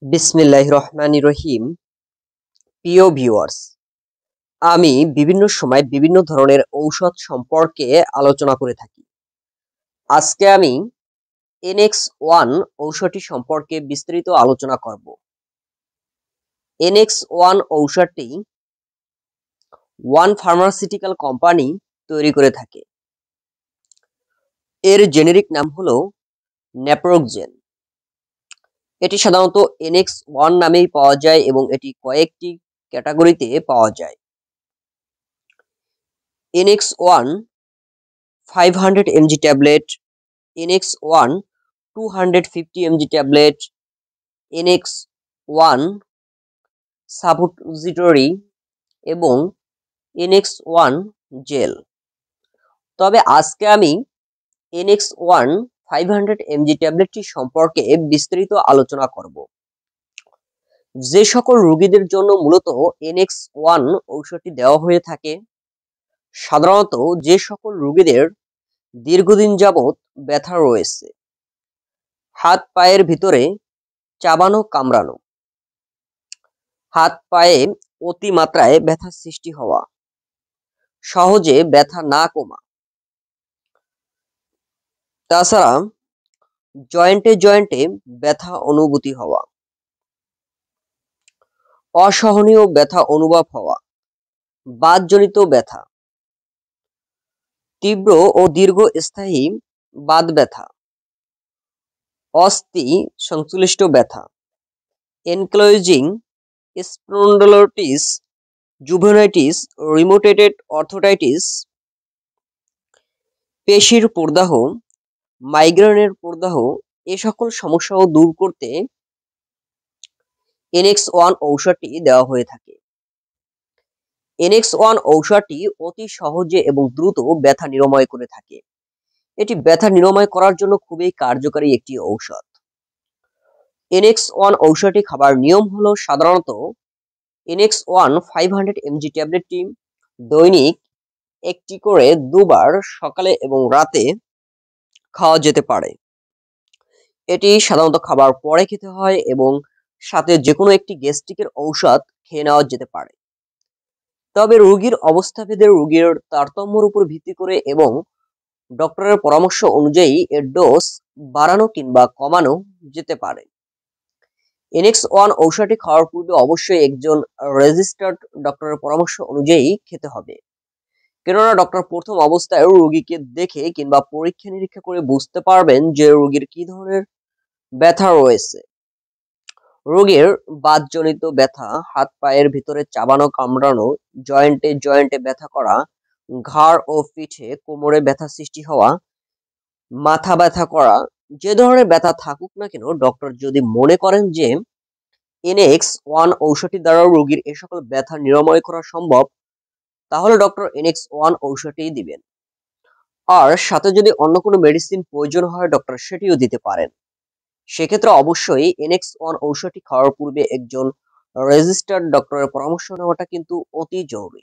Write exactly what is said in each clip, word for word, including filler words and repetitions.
বিসমিল্লাহির রহমানির রহিম। প্রিয় ভিউয়ার্স, আমি বিভিন্ন সময় বিভিন্ন ধরনের ঔষধ সম্পর্কে আলোচনা করে থাকি। আজকে আমি এনএক্স ওয়ান ঔষধটি সম্পর্কে বিস্তারিত আলোচনা করব। এনএক্স ওয়ান ঔষধটি ওয়ান ফার্মাসিউটিক্যাল কোম্পানি তৈরি করে থাকে। এর জেনেরিক নাম হলো নেপ্রোক্সেন। এটি সাধারণত এনএক্স ওয়ান নামেই পাওয়া যায় এবং এটি কয়েকটি ক্যাটাগরিতে পাওয়া যায়। NX one five hundred mg tablet, NX one two hundred fifty mg tablet, NX one suppository এবং এনএক্স ওয়ান জেল। তবে আজকে আমি NX one five hundred mg ট্যাবলেটটি সম্পর্কে বিস্তারিত আলোচনা করব। যে সকল রোগীদের জন্য মূলত এনএক্স ওয়ান ঔষধটি দেওয়া হয়ে থাকে, সাধারণত যে সকল রোগীদের দীর্ঘদিন যাবৎ ব্যথা রয়েছে, হাত পায়ের ভিতরে চাবানো কামড়ানো, হাত পায়ে অতিমাত্রায় ব্যথা সৃষ্টি হওয়া, সহজে ব্যথা না কমা, তাছাড়া জয়েন্টে জয়েন্টে ব্যথা অনুভূতি হওয়া, অসহনীয় ব্যথা অনুভব হওয়া, বাতজনিত ব্যথা, তীব্র ও দীর্ঘস্থায়ী বাত ব্যথা, অস্থি সংশ্লিষ্ট ব্যথা, এনক্লোজিং স্পন্ডলোলিটিস, জুভেনাইটিস, রিউমেটয়েড আর্থ্রাইটিস, পেশির প্রদাহ, মাইগ্রেনের প্রদাহ, এ সকল সমস্যাও দূর করতে এনএক্স ওয়ান ঔষধটি দেওয়া হয়ে থাকে। এনএক্স ওয়ান ঔষধটি অতি সহজে এবং দ্রুত ব্যথা নিরাময় করে থাকে। এটি ব্যথা নিরাময় করার জন্য খুবই কার্যকারী একটি ঔষধ। এনএক্স ওয়ান ঔষধটি খাবার নিয়ম হলো সাধারণত NX one five hundred mg ট্যাবলেটটি দৈনিক একটি করে দুবার সকালে এবং রাতে খাওয়া যেতে পারে। এটি সাধারণত খাবার পরে খেতে হয় এবং সাথে যে কোনো একটি গ্যাস্ট্রিকের ঔষধ খেয়ে নেওয়া যেতে পারে। তবে রোগীর অবস্থাভেদে রোগীর তারতম্যের উপর ভিত্তি করে এবং ডক্টরের পরামর্শ অনুযায়ী এর ডোজ বাড়ানো কিংবা কমানো যেতে পারে। এনএক্স ওয়ান ঔষধটি খাওয়ার পূর্বে অবশ্যই একজন রেজিস্টার্ড ডক্টরের পরামর্শ অনুযায়ী খেতে হবে, কেননা ডক্টর প্রথম অবস্থায় রোগীকে দেখে কিংবা পরীক্ষা নিরীক্ষা করে বুঝতে পারবেন যে রোগীর কি ধরনের ব্যথা রয়েছে। রোগীর বাতজনিত ব্যথা, হাত পায়ের ভিতরে চাবানো কামড়ানো, জয়েন্টে জয়েন্টে ব্যথা করা, ঘাড় ও পিঠে কোমরে ব্যথা সৃষ্টি হওয়া, মাথা ব্যথা করা, যে ধরনের ব্যথা থাকুক না কেন, ডক্টর যদি মনে করেন যে এনএক্স ওয়ান ঔষধটি দ্বারা রোগীর এ সকল ব্যথা নিরাময় করা সম্ভব, তাহলে ডক্টর এনএক্স ওয়ান ঔষধটি দিবেন। আর সাথে যদি অন্য কোনো মেডিসিন প্রয়োজন হয়, ডক্টর সেটিও দিতে পারেন। সেক্ষেত্রে অবশ্যই এনএক্স ওয়ান ঔষধটি খাওয়ার পূর্বে একজন রেজিস্টার্ড ডক্টরের পরামর্শ নেওয়াটা কিন্তু অতি জরুরি।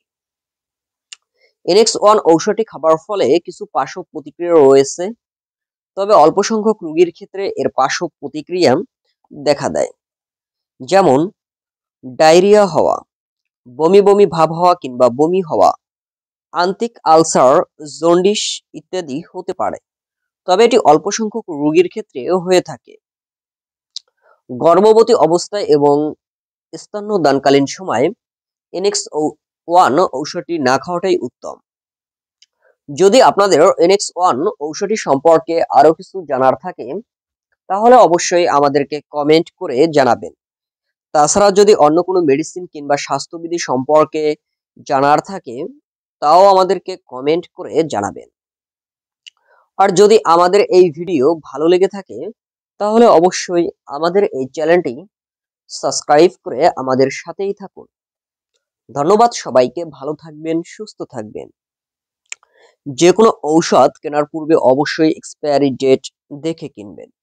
এনএক্স ওয়ান ঔষধটি খাবার ফলে কিছু পার্শ্ব প্রতিক্রিয়া রয়েছে, তবে অল্প সংখ্যক রোগীর ক্ষেত্রে এর পার্শ্ব প্রতিক্রিয়া দেখা দেয়, যেমন ডায়রিয়া হওয়া, বমি বমি ভাব হওয়া কিংবা বমি হওয়া, আন্ত্রিক আলসার, জন্ডিস ইত্যাদি হতে পারে। তবে এটি অল্প সংখ্যক রোগীর ক্ষেত্রেও হয়ে থাকে। গর্ভবতী অবস্থায় এবং স্তন্যদানকালীন সময়ে এনএক্স ওয়ান ঔষধটি না খাওয়াটাই উত্তম। যদি আপনাদের এনএক্স ওয়ান ঔষধটি সম্পর্কে আরো কিছু জানার থাকে, তাহলে অবশ্যই আমাদেরকে কমেন্ট করে জানাবেন। তাছাড়া যদি অন্য কোনো মেডিসিন কিংবা স্বাস্থ্যবিধি সম্পর্কে জানার থাকে, তাও আমাদেরকে কমেন্ট করে জানাবেন। আর যদি আমাদের এই ভিডিও ভালো লেগে থাকে, তাহলে অবশ্যই আমাদের এই চ্যানেলটি সাবস্ক্রাইব করে আমাদের সাথেই থাকুন। ধন্যবাদ সবাইকে। ভালো থাকবেন, সুস্থ থাকবেন। যে কোনো ঔষধ কেনার পূর্বে অবশ্যই এক্সপায়ারি ডেট দেখে কিনবেন।